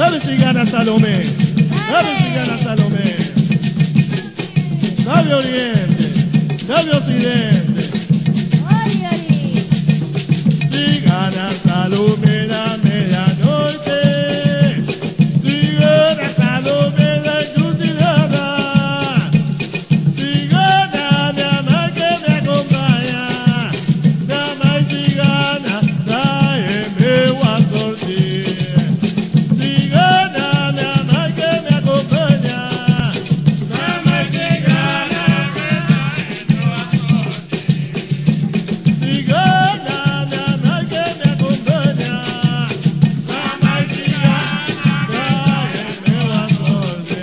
Dale cigana Salomé, dale cigana Salomé. Dale oriente, dale occidente. Cigana Salomé, la medianoche. Cigana Salomé, la encrucijada. Cigana, mi ama que me acompaña. Mi ama y cigana, tráeme guasorcí. Cigana, mi ama que me acompaña. Mi ama y cigana, tráeme guasorcí. Cigana, mi ama que me acompaña. Mi ama y cigana, tráeme guasorcí.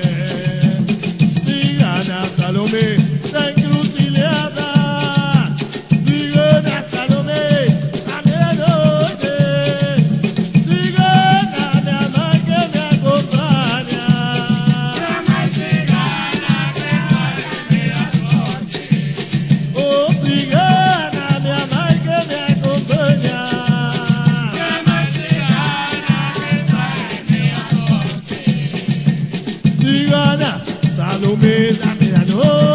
Cigana Salomé, la encrucijada. Cigana Salomé, a medianoche. Cigana, mi ama que me acompaña. Mi ama y cigana, tráeme guasorcí. Oh, cigana, mi ama que me acompaña. Mi ama y cigana, tráeme guasorcí. Cigana Salomé, la medianoche.